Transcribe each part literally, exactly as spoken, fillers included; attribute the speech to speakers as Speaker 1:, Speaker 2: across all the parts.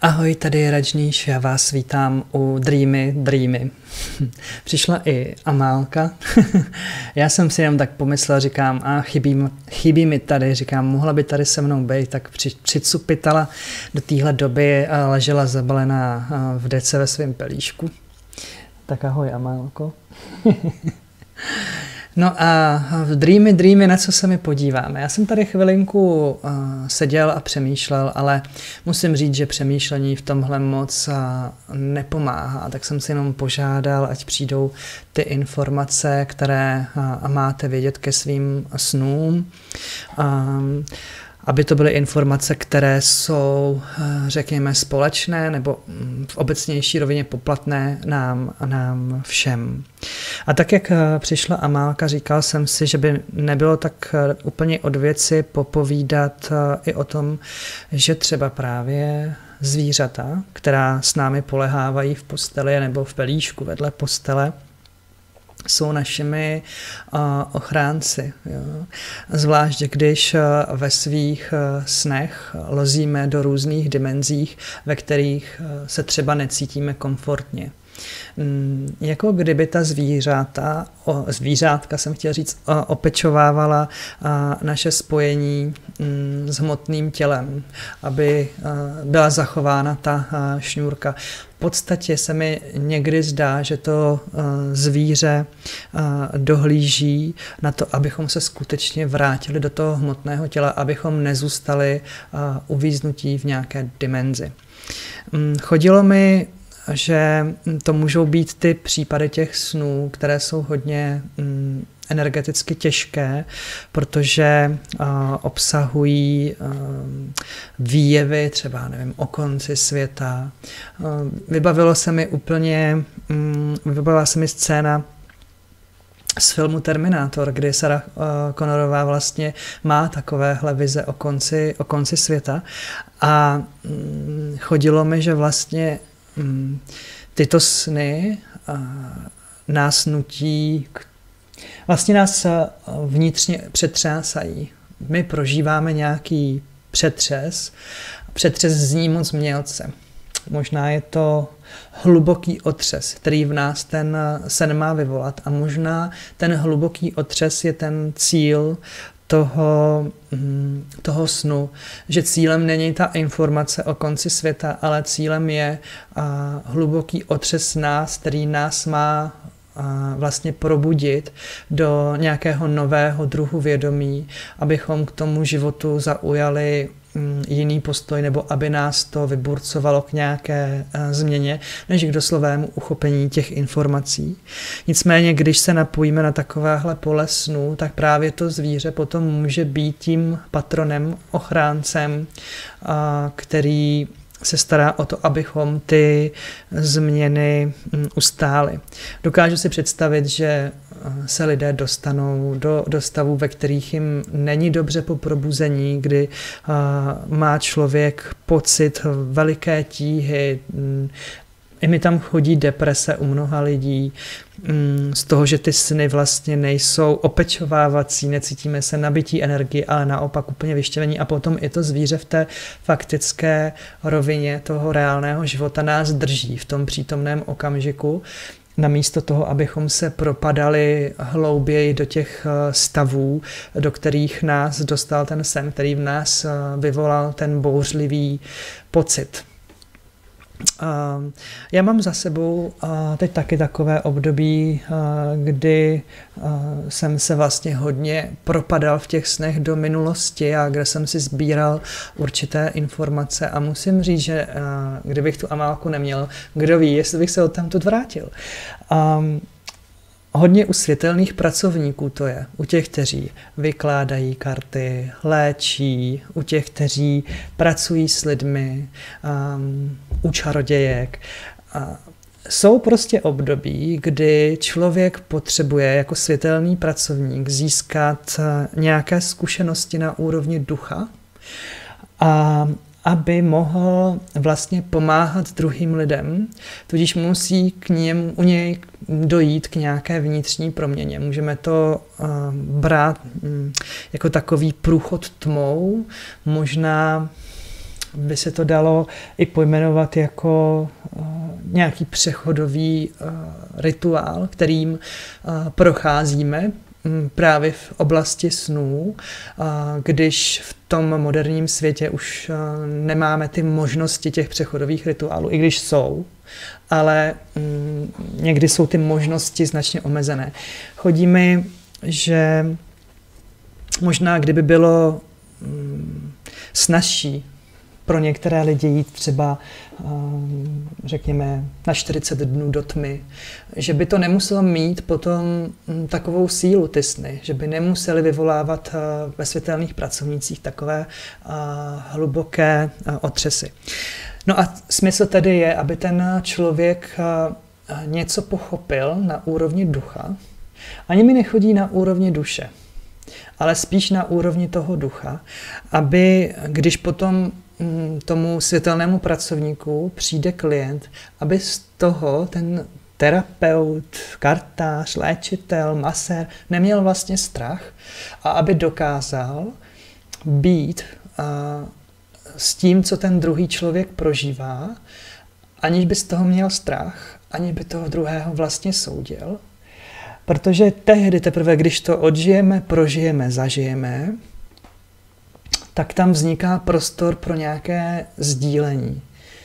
Speaker 1: Ahoj, tady je Rajníš, já vás vítám u Dreamy Dreamy. Přišla i Amálka. Já jsem si jenom tak pomyslel, říkám, a chybí, chybí mi tady, říkám, mohla by tady se mnou být, tak při, přicupitala do téhle doby a ležela zabalená v dece ve svém pelíšku. Tak ahoj, Amálko. No a v Dreamy Dreamy, na co se mi podíváme? Já jsem tady chvilinku uh, seděl a přemýšlel, ale musím říct, že přemýšlení v tomhle moc uh, nepomáhá, tak jsem si jenom požádal, ať přijdou ty informace, které uh, máte vědět ke svým snům. Um, aby to byly informace, které jsou, řekněme, společné nebo v obecnější rovině poplatné nám, nám všem. A tak, jak přišla Amálka, říkal jsem si, že by nebylo tak úplně od věci popovídat i o tom, že třeba právě zvířata, která s námi polehávají v posteli nebo v pelíšku vedle postele, jsou našimi uh, ochránci. Jo. Zvlášť když uh, ve svých uh, snech lozíme do různých dimenzích, ve kterých uh, se třeba necítíme komfortně. Mm, jako kdyby ta zvířata, o, zvířátka jsem chtěl říct, o, opečovávala a, naše spojení mm, s hmotným tělem, aby a, byla zachována ta a, šňůrka. V podstatě se mi někdy zdá, že to a, zvíře a, dohlíží na to, abychom se skutečně vrátili do toho hmotného těla, abychom nezůstali a, uvíznutí v nějaké dimenzi. Mm, chodilo mi, že to můžou být ty případy těch snů, které jsou hodně mm, energeticky těžké, protože uh, obsahují uh, výjevy, třeba nevím, o konci světa. Uh, vybavilo se mi úplně, um, vybavila se mi scéna z filmu Terminátor, kdy Sarah uh, Connorová vlastně má takovéhle vize o konci, o konci světa a um, chodilo mi, že vlastně tyto sny nás nutí, k... vlastně nás vnitřně přetřásají. My prožíváme nějaký přetřes. Přetřes zní moc mělce. Možná je to hluboký otřes, který v nás ten sen má vyvolat. A možná ten hluboký otřes je ten cíl toho, toho snu, že cílem není ta informace o konci světa, ale cílem je a, hluboký otřes nás, který nás má a, vlastně probudit do nějakého nového druhu vědomí, abychom k tomu životu zaujali jiný postoj, nebo aby nás to vyburcovalo k nějaké změně, než k doslovému uchopení těch informací. Nicméně, když se napojíme na takovéhle pole snu, tak právě to zvíře potom může být tím patronem, ochráncem, který se stará o to, abychom ty změny ustáli. Dokážu si představit, že se lidé dostanou do, do stavu, ve kterých jim není dobře po probuzení, kdy uh, má člověk pocit veliké tíhy. I mi tam chodí deprese u mnoha lidí z toho, že ty sny vlastně nejsou opečovávací, necítíme se nabití energii, ale naopak úplně vyštěvení a potom i to zvíře v té faktické rovině toho reálného života nás drží v tom přítomném okamžiku, namísto toho, abychom se propadali hlouběji do těch stavů, do kterých nás dostal ten sen, který v nás vyvolal ten bouřlivý pocit. Uh, já mám za sebou uh, teď taky takové období, uh, kdy uh, jsem se vlastně hodně propadal v těch snech do minulosti a kde jsem si sbíral určité informace a musím říct, že uh, kdybych tu Amálku neměl, kdo ví, jestli bych se odtamtud vrátil. Um, Hodně u světelných pracovníků to je, u těch, kteří vykládají karty, léčí, u těch, kteří pracují s lidmi, um, u čarodějek. Uh, jsou prostě období, kdy člověk potřebuje jako světelný pracovník získat nějaké zkušenosti na úrovni ducha a aby mohl vlastně pomáhat druhým lidem, tudíž musí k němu, u něj dojít k nějaké vnitřní proměně. Můžeme to uh, brát um, jako takový průchod tmou, možná by se to dalo i pojmenovat jako uh, nějaký přechodový uh, rituál, kterým uh, procházíme um, právě v oblasti snů, uh, když v tom moderním světě už uh, nemáme ty možnosti těch přechodových rituálů, i když jsou, ale um, někdy jsou ty možnosti značně omezené. Chodí mi, že možná kdyby bylo um, snazší pro některé lidi jít třeba, řekněme, na čtyřicet dnů do tmy, že by to nemuselo mít potom takovou sílu ty sny, že by nemuseli vyvolávat ve světelných pracovnících takové hluboké otřesy. No a smysl tedy je, aby ten člověk něco pochopil na úrovni ducha. Ani mi nechodí na úrovni duše, ale spíš na úrovni toho ducha, aby když potom tomu světelnému pracovníku přijde klient, aby z toho ten terapeut, kartář, léčitel, masér neměl vlastně strach a aby dokázal být a, s tím, co ten druhý člověk prožívá, aniž by z toho měl strach, aniž by toho druhého vlastně soudil. Protože tehdy teprve, když to odžijeme, prožijeme, zažijeme, tak tam vzniká prostor pro nějaké sdílení.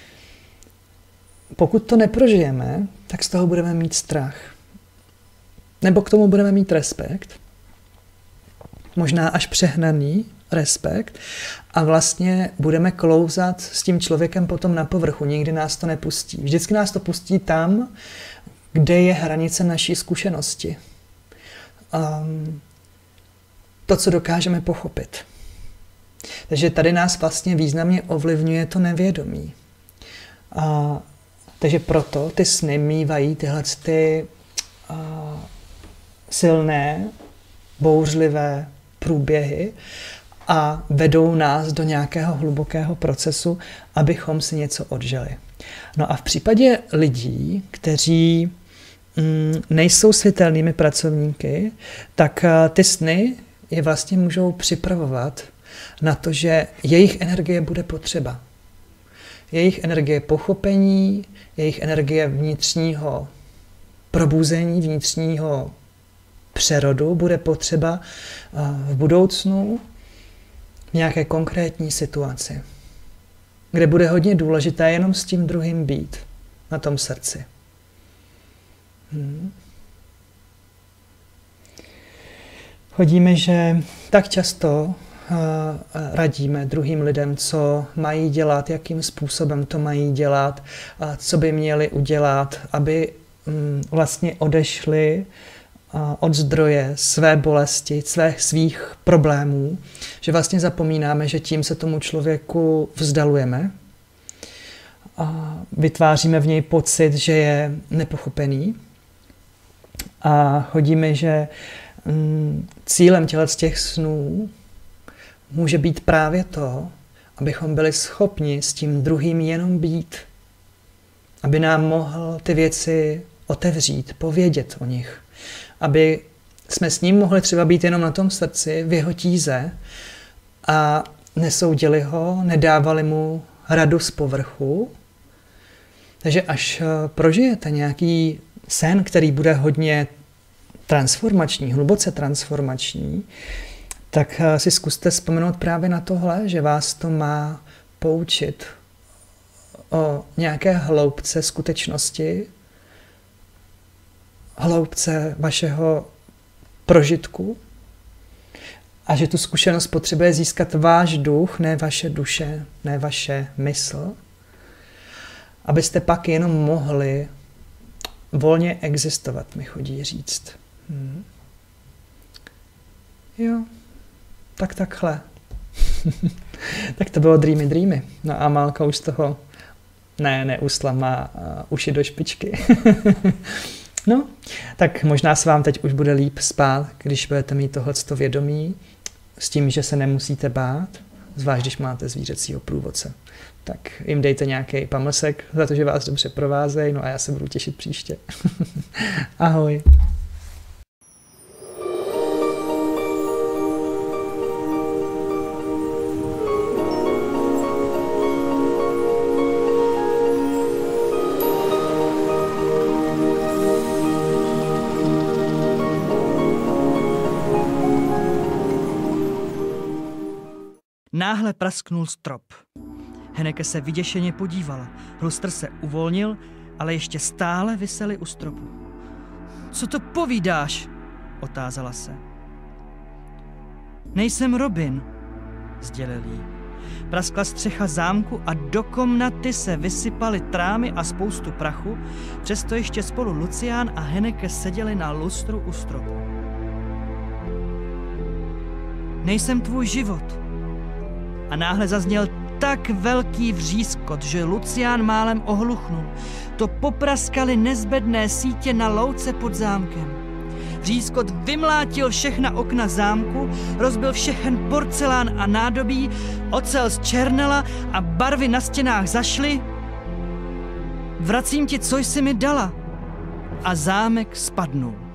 Speaker 1: Pokud to neprožijeme, tak z toho budeme mít strach. Nebo k tomu budeme mít respekt, možná až přehnaný respekt, a vlastně budeme klouzat s tím člověkem potom na povrchu. Nikdy nás to nepustí. Vždycky nás to pustí tam, kde je hranice naší zkušenosti. Um, to, co dokážeme pochopit. Takže tady nás vlastně významně ovlivňuje to nevědomí. A, takže proto ty sny mívají tyhle ty a, silné, bouřlivé průběhy a vedou nás do nějakého hlubokého procesu, abychom si něco odžili. No a v případě lidí, kteří mm, nejsou světelnými pracovníky, tak a, ty sny je vlastně můžou připravovat na to, že jejich energie bude potřeba. Jejich energie pochopení, jejich energie vnitřního probuzení, vnitřního přerodu bude potřeba v budoucnu v nějaké konkrétní situaci, kde bude hodně důležité jenom s tím druhým být na tom srdci. Hmm. Chodíme, že tak často radíme druhým lidem, co mají dělat, jakým způsobem to mají dělat, co by měli udělat, aby vlastně odešli od zdroje své bolesti, svých, svých problémů, že vlastně zapomínáme, že tím se tomu člověku vzdalujeme a vytváříme v něj pocit, že je nepochopený a chodíme, že cílem těch snů může být právě to, abychom byli schopni s tím druhým jenom být. Aby nám mohl ty věci otevřít, povědět o nich. Aby jsme s ním mohli třeba být jenom na tom srdci, v jeho tíze a nesoudili ho, nedávali mu radu z povrchu. Takže až prožijete nějaký sen, který bude hodně transformační, hluboce transformační, tak si zkuste vzpomenout právě na tohle, že vás to má poučit o nějaké hloubce skutečnosti, hloubce vašeho prožitku a že tu zkušenost potřebuje získat váš duch, ne vaše duše, ne vaše mysl, abyste pak jenom mohli volně existovat, mi chodí říct. Hmm. Jo. Tak takhle. Tak to bylo Dreamy Dreamy. No a Málka už z toho ne, neusla, má uh, uši do špičky. No, tak možná se vám teď už bude líp spát, když budete mít tohleto vědomí, s tím, že se nemusíte bát, zvlášť když máte zvířecího průvodce. Tak jim dejte nějaký pamlsek za to, že vás dobře provázejí, no a já se budu těšit příště. Ahoj. náhle prasknul strop. Henneke se vyděšeně podívala. Hlustr se uvolnil, ale ještě stále viseli u stropu. Co to povídáš? Otázala se. Nejsem Robin, sdělil jí. Praskla střecha zámku a do komnaty se vysypaly trámy a spoustu prachu, přesto ještě spolu Lucián a Henneke seděli na lustru u stropu. Nejsem tvůj život. A náhle zazněl tak velký vřískot, že Lucián málem ohluchnul. To popraskaly nezbedné sítě na louce pod zámkem. Vřískot vymlátil všechna okna zámku, rozbil všechen porcelán a nádobí, ocel zčernela a barvy na stěnách zašly. Vracím ti, co jsi mi dala. A zámek spadnul.